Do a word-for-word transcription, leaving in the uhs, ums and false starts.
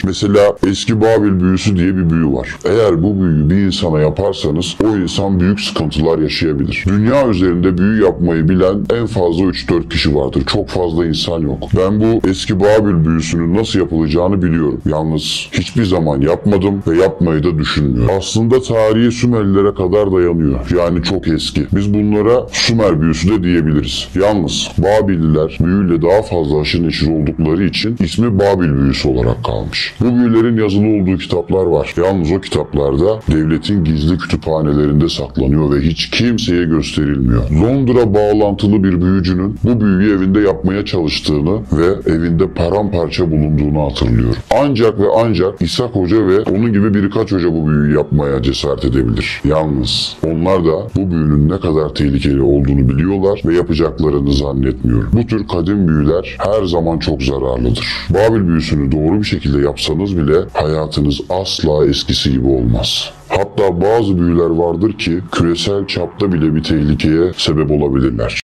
Mesela eski Babil büyüsü diye bir büyü var. Eğer bu büyüyü bir insana yaparsanız o insan büyük sıkıntılar yaşayabilir. Dünya üzerinde büyü yapmayı bilen en fazla üç dört kişi vardır. Çok fazla insan yok. Ben bu eski Babil büyüsünün nasıl yapılacağını biliyorum. Yalnız hiçbir zaman yapmadım ve yapmayı da düşünmüyorum. Aslında tarihi Sümerlilere kadar dayanıyor. Yani çok eski. Biz bunlara Sümer büyüsü de diyebiliriz. Yalnız Babililer büyüyle daha fazla aşırı neşir oldukları için ismi Babil büyüsü olarak kalmış. Bu büyülerin yazılı olduğu kitaplar var. Yalnız o kitaplarda devletin gizli kütüphanelerinde saklanıyor ve hiç kimseye gösterilmiyor. Londra bağlantılı bir büyücünün bu büyüyü evinde yapmaya çalıştığını ve evinde paramparça bulunduğunu hatırlıyorum. Ancak ve ancak İshak Hoca ve onun gibi birkaç hoca bu büyüyü yapmaya cesaret edebilir. Yalnız onlar da bu büyünün ne kadar tehlikeli olduğunu biliyorlar ve yapacaklarını zannetmiyorum. Bu tür kadim büyüler her zaman çok zararlıdır. Babil büyüsünü doğru bir şekilde yapsanız bile hayatınız asla eskisi gibi olmaz. Hatta bazı büyüler vardır ki küresel çapta bile bir tehlikeye sebep olabilirler.